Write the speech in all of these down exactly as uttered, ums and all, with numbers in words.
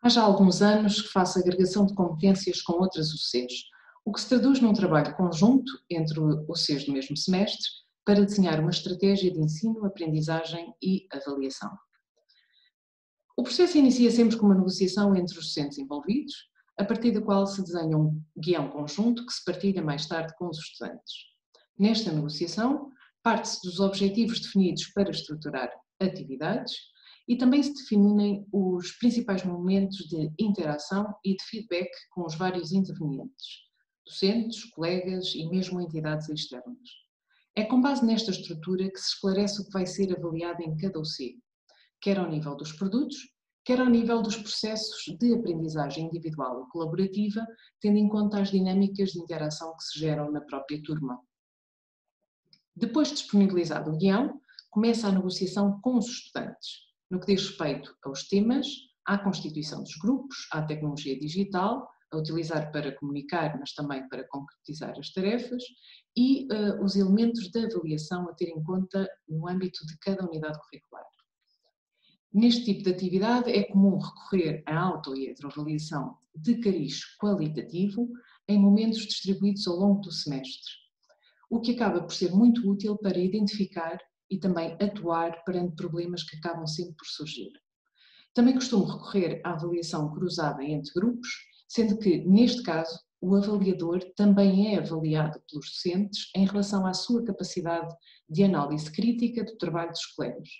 Há já alguns anos que faço agregação de competências com outras U Cs, o que se traduz num trabalho conjunto entre U Cs do mesmo semestre para desenhar uma estratégia de ensino, aprendizagem e avaliação. O processo inicia sempre com uma negociação entre os docentes envolvidos, a partir da qual se desenha um guião conjunto que se partilha mais tarde com os estudantes. Nesta negociação, parte-se dos objetivos definidos para estruturar atividades e também se definem os principais momentos de interação e de feedback com os vários intervenientes, docentes, colegas e mesmo entidades externas. É com base nesta estrutura que se esclarece o que vai ser avaliado em cada U C, quer ao nível dos produtos, quer ao nível dos processos de aprendizagem individual e colaborativa, tendo em conta as dinâmicas de interação que se geram na própria turma. Depois de disponibilizado o guião, começa a negociação com os estudantes, no que diz respeito aos temas, à constituição dos grupos, à tecnologia digital, a utilizar para comunicar, mas também para concretizar as tarefas, e uh, os elementos de avaliação a ter em conta no âmbito de cada unidade curricular. Neste tipo de atividade é comum recorrer à auto- e heteroavaliação de cariz qualitativo em momentos distribuídos ao longo do semestre, o que acaba por ser muito útil para identificar e também atuar perante problemas que acabam sempre por surgir. Também costumo recorrer à avaliação cruzada entre grupos, sendo que, neste caso, o avaliador também é avaliado pelos docentes em relação à sua capacidade de análise crítica do trabalho dos colegas.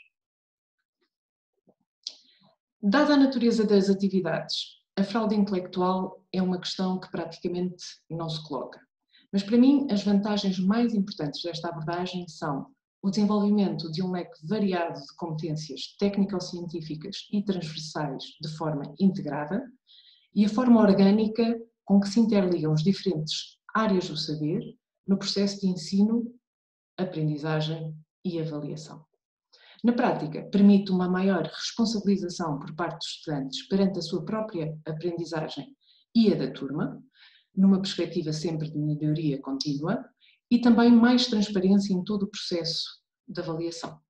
Dada a natureza das atividades, a fraude intelectual é uma questão que praticamente não se coloca. Mas para mim, as vantagens mais importantes desta abordagem são o desenvolvimento de um leque variado de competências técnico-científicas e transversais de forma integrada e a forma orgânica com que se interligam as diferentes áreas do saber no processo de ensino, aprendizagem e avaliação. Na prática, permite uma maior responsabilização por parte dos estudantes perante a sua própria aprendizagem e a da turma, numa perspectiva sempre de melhoria contínua, e também mais transparência em todo o processo de avaliação.